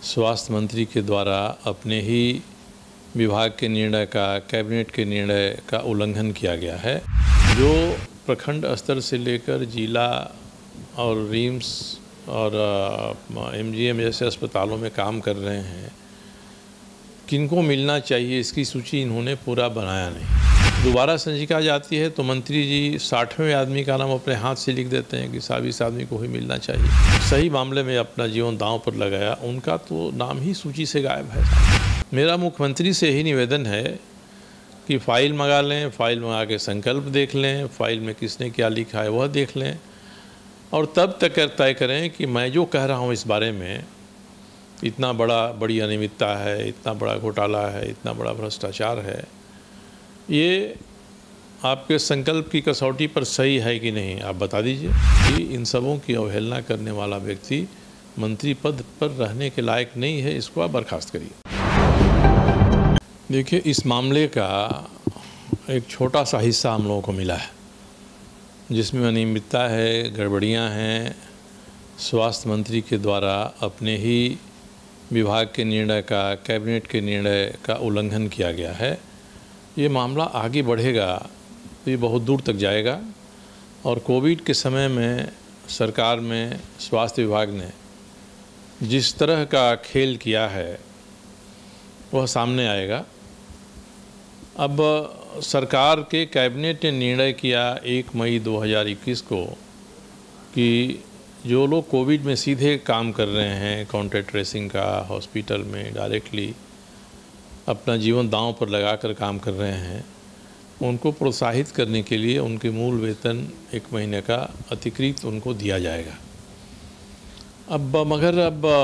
स्वास्थ्य मंत्री के द्वारा अपने ही विभाग के निर्णय का, कैबिनेट के निर्णय का उल्लंघन किया गया है। जो प्रखंड स्तर से लेकर जिला और रिम्स और एमजीएम जैसे अस्पतालों में काम कर रहे हैं, किनको मिलना चाहिए इसकी सूची इन्होंने पूरा बनाया नहीं। दोबारा संचिका जाती है तो मंत्री जी 60वें आदमी का नाम अपने हाथ से लिख देते हैं कि साहब इस आदमी को ही मिलना चाहिए। सही मामले में अपना जीवन दांव पर लगाया, उनका तो नाम ही सूची से गायब है। मेरा मुख्यमंत्री से यही निवेदन है कि फ़ाइल मंगा लें, फ़ाइल मंगा के संकल्प देख लें, फ़ाइल में किसने क्या लिखा है वह देख लें और तब तक तय करें कि मैं जो कह रहा हूँ इस बारे में इतना बड़ी अनियमितता है, इतना बड़ा घोटाला है, इतना बड़ा भ्रष्टाचार है, ये आपके संकल्प की कसौटी पर सही है कि नहीं, आप बता दीजिए कि इन सबों की अवहेलना करने वाला व्यक्ति मंत्री पद पर रहने के लायक नहीं है, इसको आप बर्खास्त करिए। देखिए, इस मामले का एक छोटा सा हिस्सा हम लोगों को मिला है जिसमें अनियमितता है, गड़बड़ियां हैं। स्वास्थ्य मंत्री के द्वारा अपने ही विभाग के निर्णय का, कैबिनेट के निर्णय का उल्लंघन किया गया है। ये मामला आगे बढ़ेगा तो ये बहुत दूर तक जाएगा और कोविड के समय में सरकार में स्वास्थ्य विभाग ने जिस तरह का खेल किया है वह सामने आएगा। अब सरकार के कैबिनेट ने निर्णय किया 1 मई 2021 को कि जो लोग कोविड में सीधे काम कर रहे हैं, कॉन्टैक्ट ट्रेसिंग का, हॉस्पिटल में डायरेक्टली अपना जीवन दांव पर लगाकर काम कर रहे हैं, उनको प्रोत्साहित करने के लिए उनके मूल वेतन 1 महीने का अतिरिक्त उनको दिया जाएगा। मगर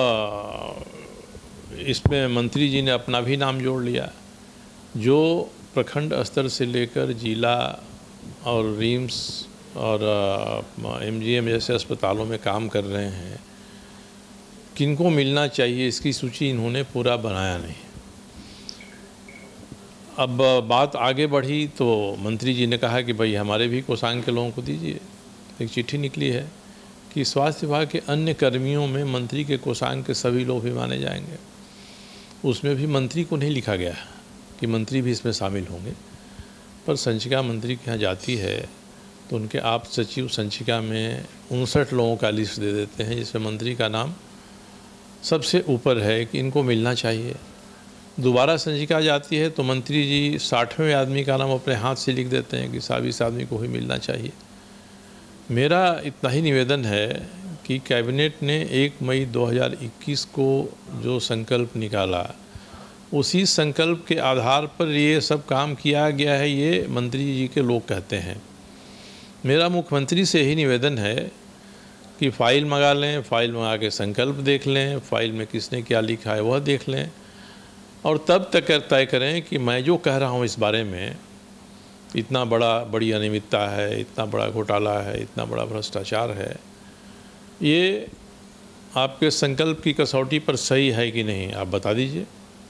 इसमें मंत्री जी ने अपना भी नाम जोड़ लिया। जो प्रखंड स्तर से लेकर जिला और रिम्स और एमजीएम जैसे अस्पतालों में काम कर रहे हैं, किनको मिलना चाहिए इसकी सूची इन्होंने पूरा बनाया नहीं। अब बात आगे बढ़ी तो मंत्री जी ने कहा कि भाई हमारे भी कोषांग के लोगों को दीजिए। एक चिट्ठी निकली है कि स्वास्थ्य विभाग के अन्य कर्मियों में मंत्री के कोषांग के सभी लोग भी माने जाएंगे। उसमें भी मंत्री को नहीं लिखा गया कि मंत्री भी इसमें शामिल होंगे, पर संचिका मंत्री के यहाँ जाती है तो उनके आप सचिव संचिका में 59 लोगों का लिस्ट दे देते हैं जिसमें मंत्री का नाम सबसे ऊपर है कि इनको मिलना चाहिए। दोबारा संचिका जाती है तो मंत्री जी 60वें आदमी का नाम अपने हाथ से लिख देते हैं कि साहब इस आदमी को ही मिलना चाहिए। मेरा इतना ही निवेदन है कि कैबिनेट ने 1 मई 2021 को जो संकल्प निकाला, उसी संकल्प के आधार पर ये सब काम किया गया है, ये मंत्री जी के लोग कहते हैं। मेरा मुख्यमंत्री से यही निवेदन है कि फ़ाइल मंगा लें, फ़ाइल मंगा के संकल्प देख लें, फ़ाइल में किसने क्या लिखा है वह देख लें और तब तक तय करें कि मैं जो कह रहा हूँ इस बारे में इतना बड़ी अनियमितता है, इतना बड़ा घोटाला है, इतना बड़ा भ्रष्टाचार है, ये आपके संकल्प की कसौटी पर सही है कि नहीं, आप बता दीजिए।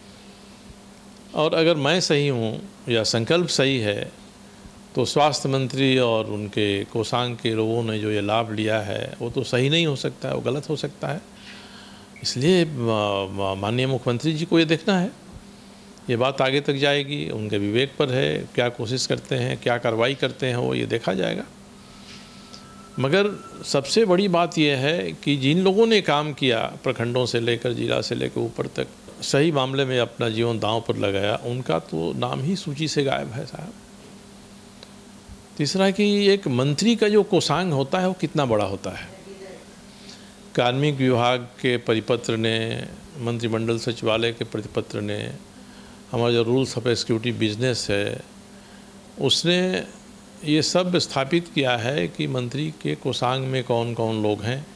और अगर मैं सही हूँ या संकल्प सही है तो स्वास्थ्य मंत्री और उनके कोषांग के लोगों ने जो ये लाभ लिया है वो तो सही नहीं हो सकता है, वो गलत हो सकता है। इसलिए माननीय मुख्यमंत्री जी को ये देखना है, ये बात आगे तक जाएगी, उनके विवेक पर है, क्या कोशिश करते हैं, क्या कार्रवाई करते हैं, वो ये देखा जाएगा। मगर सबसे बड़ी बात यह है कि जिन लोगों ने काम किया प्रखंडों से लेकर जिला से लेकर ऊपर तक, सही मामले में अपना जीवन दांव पर लगाया, उनका तो नाम ही सूची से गायब है साहब। तीसरा कि एक मंत्री का जो कोषांग होता है वो कितना बड़ा होता है। कार्मिक विभाग के परिपत्र ने, मंत्रिमंडल सचिवालय के परिपत्र ने, हमारा जो रूल्स ऑफ एक्जीक्यूटिव बिजनेस है उसने ये सब स्थापित किया है कि मंत्री के कोषांग में कौन कौन लोग हैं।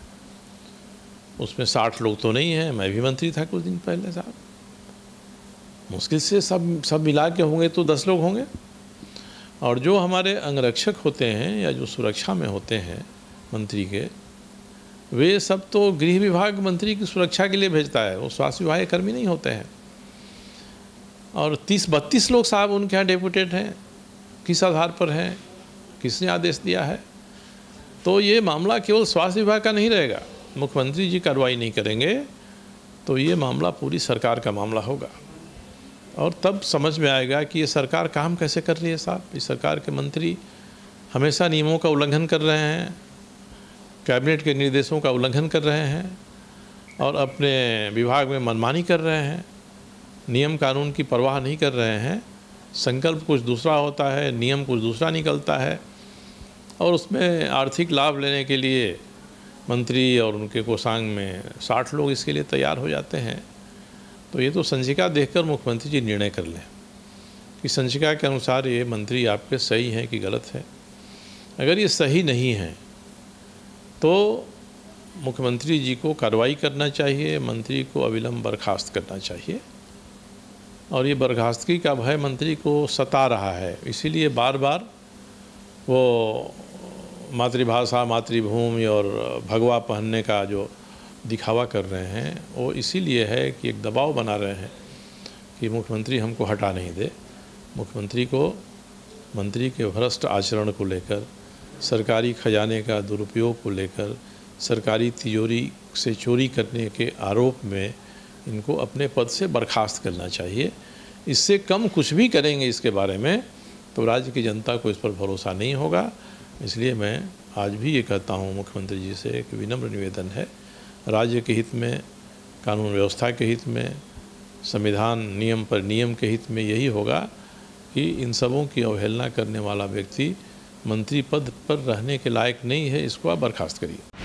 उसमें 60 लोग तो नहीं हैं, मैं भी मंत्री था कुछ दिन पहले साहब, मुश्किल से सब मिला के होंगे तो 10 लोग होंगे। और जो हमारे अंगरक्षक होते हैं या जो सुरक्षा में होते हैं मंत्री के, वे सब तो गृह विभाग मंत्री की सुरक्षा के लिए भेजता है, वो स्वास्थ्य विभाग के कर्मी नहीं होते हैं। और 30-32 लोग साहब उनके यहाँ डेपुटेड हैं, किस आधार पर हैं, किसने आदेश दिया है। तो ये मामला केवल स्वास्थ्य विभाग का नहीं रहेगा, मुख्यमंत्री जी कार्रवाई नहीं करेंगे तो ये मामला पूरी सरकार का मामला होगा और तब समझ में आएगा कि ये सरकार काम कैसे कर रही है साहब। इस सरकार के मंत्री हमेशा नियमों का उल्लंघन कर रहे हैं, कैबिनेट के निर्देशों का उल्लंघन कर रहे हैं और अपने विभाग में मनमानी कर रहे हैं, नियम कानून की परवाह नहीं कर रहे हैं। संकल्प कुछ दूसरा होता है, नियम कुछ दूसरा निकलता है और उसमें आर्थिक लाभ लेने के लिए मंत्री और उनके कोषांग में 60 लोग इसके लिए तैयार हो जाते हैं। तो ये तो संचिका देखकर मुख्यमंत्री जी निर्णय कर लें कि संचिका के अनुसार ये मंत्री आपके सही हैं कि गलत है। अगर ये सही नहीं है तो मुख्यमंत्री जी को कार्रवाई करना चाहिए, मंत्री को अविलंब बर्खास्त करना चाहिए। और ये बर्खास्तगी का भय मंत्री को सता रहा है, इसीलिए बार बार वो मातृभाषा, मातृभूमि और भगवा पहनने का जो दिखावा कर रहे हैं वो इसीलिए है कि एक दबाव बना रहे हैं कि मुख्यमंत्री हमको हटा नहीं दे। मुख्यमंत्री को मंत्री के भ्रष्ट आचरण को लेकर, सरकारी खजाने का दुरुपयोग को लेकर, सरकारी तिजोरी से चोरी करने के आरोप में इनको अपने पद से बर्खास्त करना चाहिए। इससे कम कुछ भी करेंगे इसके बारे में तो राज्य की जनता को इस पर भरोसा नहीं होगा। इसलिए मैं आज भी ये कहता हूँ मुख्यमंत्री जी से एक विनम्र निवेदन है, राज्य के हित में, कानून व्यवस्था के हित में, संविधान नियम पर नियम के हित में यही होगा कि इन सबों की अवहेलना करने वाला व्यक्ति मंत्री पद पर रहने के लायक नहीं है, इसको आप बर्खास्त करिए।